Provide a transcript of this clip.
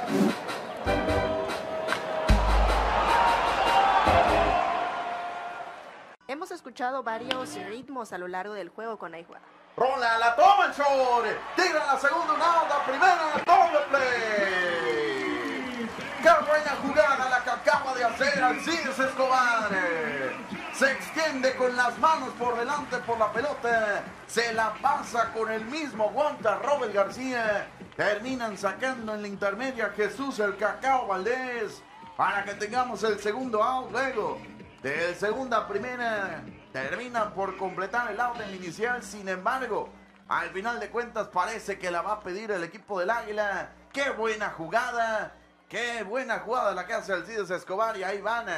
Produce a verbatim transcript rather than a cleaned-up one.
Hemos escuchado varios ritmos a lo largo del juego con Aihua. Rola, la toma el short. Tira la segunda, una onda, primera, doble play. Qué buena jugada la que acaba de hacer Alcides Escobar. Se extiende con las manos por delante por la pelota. Se la pasa con el mismo guante a Robert García. Terminan sacando en la intermedia Jesús el Cacao Valdés. Para que tengamos el segundo out luego. Del segunda a primera, terminan por completar el out inicial. Sin embargo, al final de cuentas parece que la va a pedir el equipo del Águila. ¡Qué buena jugada! ¡Qué buena jugada la que hace Alcides Escobar! Y ahí van